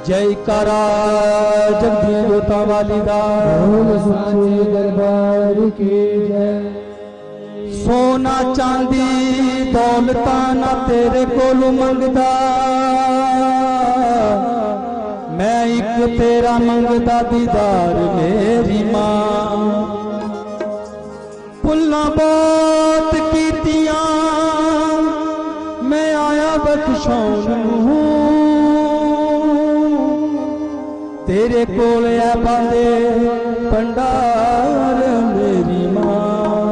जयकारा जगदी जोता वाली दा साचे दरबार की जय। सोना चांदी दौलता ना तेरे कोलू मंगदा, मैं एक तेरा मंगदा दीदार मेरी मां। भुल्ला बहुत कीतियां मैं आया बख्शाउण नूं, तेरे कोल है बांदे भंडार मेरी मां।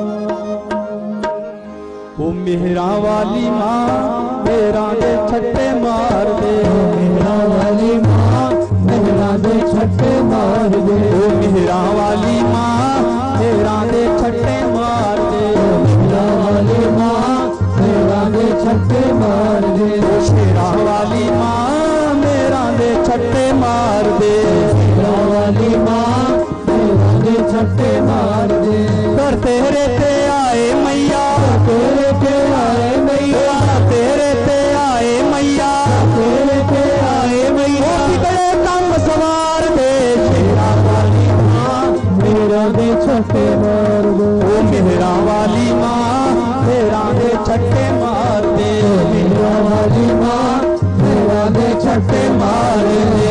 ओ मेहरा वाली मां मेरा दे छट्टे मार दे, मेहरा वाली मां मेहरा दे छट्टे मार दे। ओ मेहरा वाली मां मेरा दे छट्टे मार दे, मेहरा वाली मां मेहरा दे छट्टे मार दे। ओ शेरा वाली मां मेरा दे छट्टे मार दे, मेहरा वाली मां मेहरा दे छट्टे मार दे। कर तेरे ते आए मैया, तेरे पे आए मैया, तेरे ते आए मैया, तेरे पे आए मैया। बिगड़े कम सवार दे, शेरा वाली मां मेरा दे छट्टे मार दे। ओ मेहरा वाली मां मेरा दे छट्टे मार दे, मेहरा वाली मां मेरा दे छट्टे मार दे।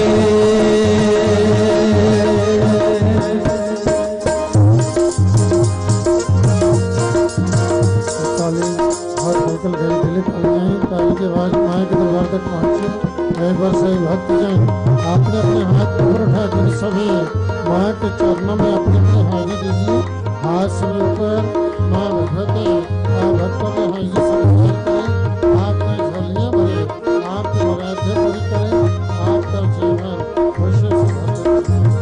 एक बार सही भक्तजन आपने अपने हाथ ऊपर उठा कर सभी माँ के चरणों में अपनी अपनी हाजिरी दीजिए। हाथ से ऊपर माँ भगवती भक्तों में हाजिरी स्वीकार करें। आपने झोलियाँ भरे, आपकी मुरादें पूरी करें, आपका जीवन खुशी से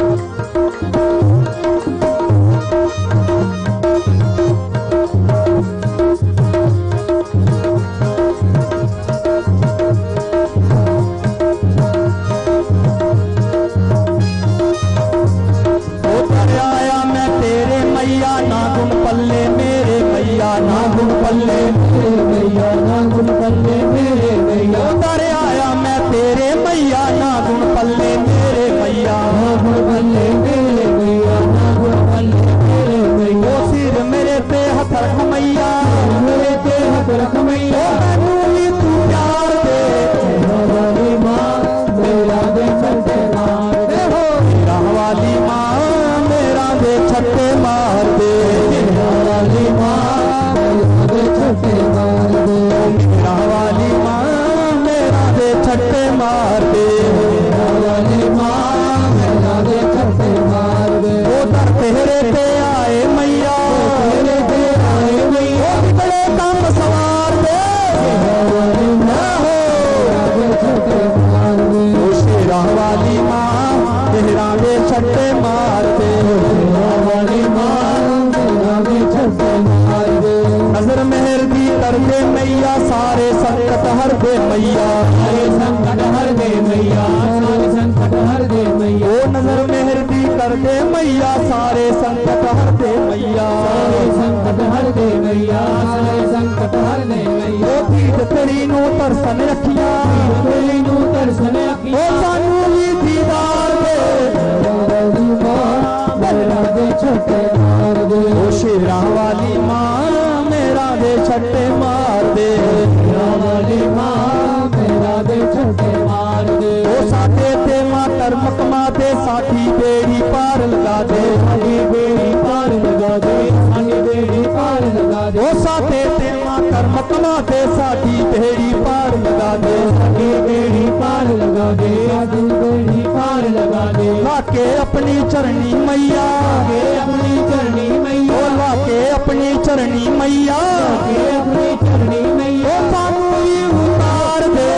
पल्ले मेरे मैया ना गुण पल्ले मेरे मैया। उतर आया मैं तेरे मैया ना गुण पल्ले मेरे मैया, ना गुण पल्ले मेरे मैया, ना गुण पल्ले मेरे मैया। ओ सिर मेरे पे हथ रख मैया, मेरे पे हथ रख मैया। मैनू भी तू प्यार दे, मेहरा वाली मां मेरा दे छट्टे मार दे। हो मेरा वाली मां मेरा दे छट्टे मार दे, मेहरा वाली मां मेरा दे छट्टे मार दे। मेरा वाली मां मेरा दे छट्टे मार दे, मेहरा वाली मां मेरा दे छट्टे मार दे। ओ दर तेरे पे आए मैया, तेरे पे आए मैया। बिगड़े कम सवार दे, मेहरा वाली मां मेरा दे छट्टे मार दे। ओ शेरा वाली मां मेरा दे छट्टे मार दे, मेहरा वाली मां मेरा दे छट्टे मार दे। नजर मेहर दी कर दे मैया, सारे संकट हर दे मैया, सारे संकट हर दे मैया, सारे संकट हर दे मैया। ओ नजर मेहर दी कर दे मैया, सारे संकट हर दे मैया, सारे संकट हर दे मैया, सारे संकट हर दे मैया। ओ पीठ तेरी नू तरसन रखिया, तेरी नू तरसन ओ रखिया। सानू भी दीदार दे, मेहरा वाली मां मेरा दे छट्टे मार दे। ओ शेरा वाली मां मेरा दे छट्टे मार दे, मेहरा वाली मां मेरा दे छट्टे मार दे। ओ साथे ते मां कर्मक मां दे साथी बेड़ी पार लगा दे, साडी बेड़ी पार लगा दे, साडी बेड़ी पार लगा दे। ओ साथे ते मां कर्मक मां दे साथी बेड़ी पार लगा दे, साडी बेड़ी पार लगा दे, साडी बेड़ी पार लगा दे। लाके अपनी चरनी मैया, के अपनी चरणी मैया, ओ लाके अपनी चरनी मैया, के अपनी चरणी मैया। ओ सानू भी उतार दे,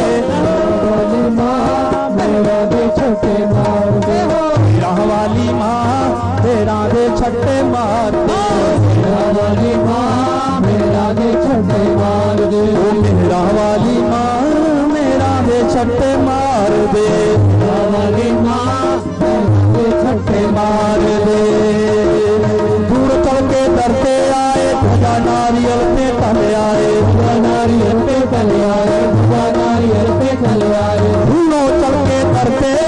वाली मां मेरा दे छट्टे मार दे। मेरा वाली मां तेरा दे छट्टे मार दे, मेरा वाली मां मेरा दे छट्टे मार दे। ओ मेरा वाली मां मेरा दे छट्टे मार दे, मेरा वाली मां मेरा दे छट्टे मार दे। दूर चल के डरते आए ध्वजा नारियल पे तले आए, नारियल पे तले आए, नारियल पे तले आए। दूरों चल के डरते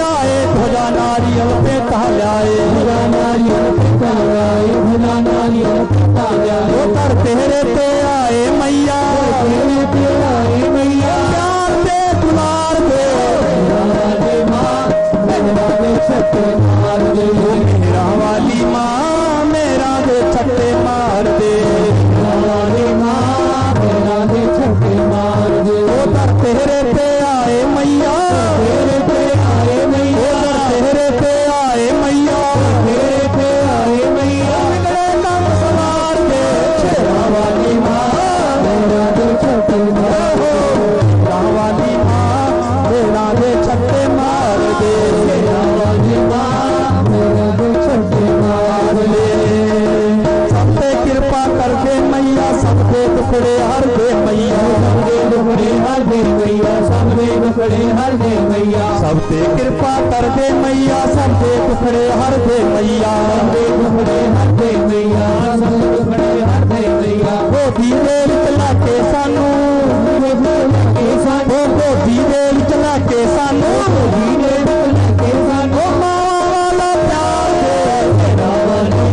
मार दे वाली मां मेरा दे छटे मार दे सब पे कृपा कर दे मैया सबके दुखड़े हर दे मैया सबके दुखड़े हर दे मैया सबके दुखड़े हर दे मैया सब पे कृपा कर दे मैया सबके दुखड़े हर दे मैया सबके दुखड़े हर दे मैया सबके दुखड़े हर दे मैया वो धीरे चला के सानू वो धीरे चला के सानू धीरे चला के सानू मावा वाला प्यार दे तेरा वाली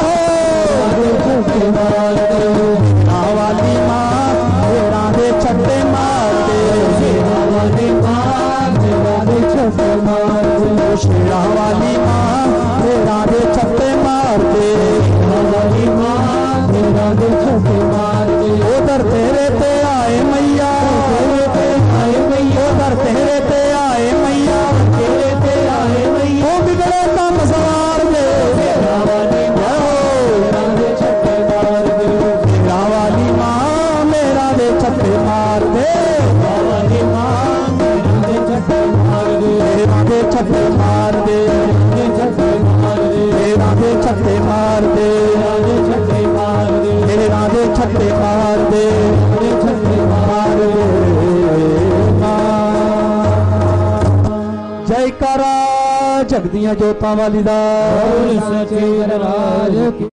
छटे मार दे वाली माँ मेरा दे छट्टे मार दे तेरा वाली मां मेरा दे छटे मार दे शेरा वाली माँ मेरा दे छट्टे मार दे वाली मां मेरा दे छटे मार दे उधर तेरे ते आए मैया तेरे पे आए मैया उधर तेरे ते आए मैया तेरे पे आए मैया वो बिगड़े काम सवार दे तेरा वाली मेरा दे छटे मार दे शेरा वाली माँ मेरा दे छट्टे मार दे वाली मां मेरा दे छटे मार दे मेरा दे छट्टे मार दे दे छटे मार दे मेरा दे छट्टे मार दे दे छटे मार दे मेरा दे छट्टे मार दे दे छटे मार दे जयकारा जगदियां जोतां वाली दा बोल सच्चे दरबार की